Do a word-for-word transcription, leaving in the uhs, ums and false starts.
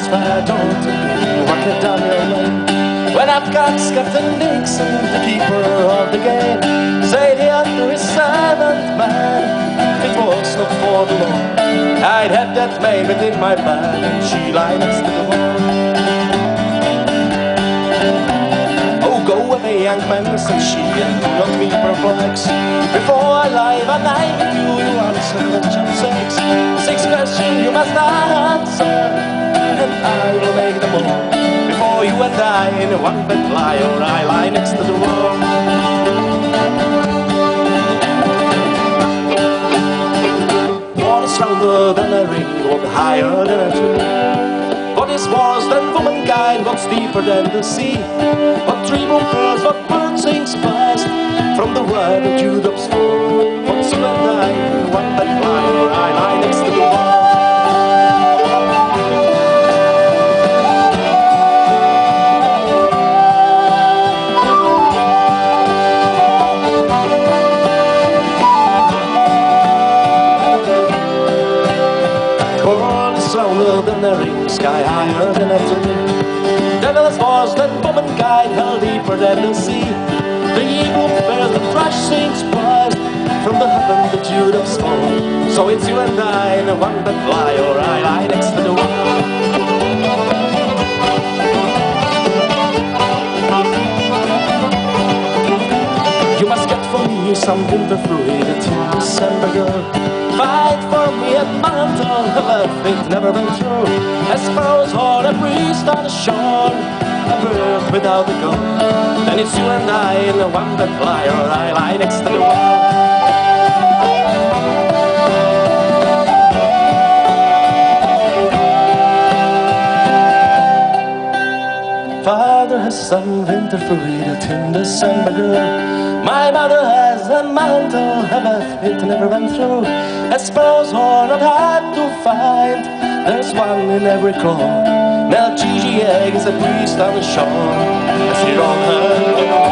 fair daughter, work it down your lane. When I've got Captain Dixon, the keeper of the gate, say the under his servant man, if it was not for the law, I'd have that maid within my bed, and she lie next to the wall. Oh, go away, young man, said she, and do not be perplexed. Before I lie by night with you, you answer question six. Six questions you must answer, and I will make them all. Before you and I in a one bed lie, or I lie next to the wall. What is rounder than a ring, what higher than a tree? What is worse than womankind, what's deeper than the sea? What tree moon pearls, what bird sings first from the word that you doves fall? What's you and I in a one bed lie, or I lie next to the wall. Than the ring, sky higher than a tree. Devil is worse than womankind, hell deeper than the sea. The eagle bears, the thrush sings first from the heaven that you have fall. So it's you and I in a one that fly, or I lie next to the wall. You must get for me something to free the till December girl. Fight for me a mantle of earth it never been through. As sparrows or a priest on the shore, a bird without a goal. Then it's you and I in a one that fly, or I lie next to the wall. Father has something to free the till December girl. My mother has a mantle of earth it never went through. As sparrows are not hard to find, there's one in every claw. Melchizedek is a priest on the shore. As he rolled her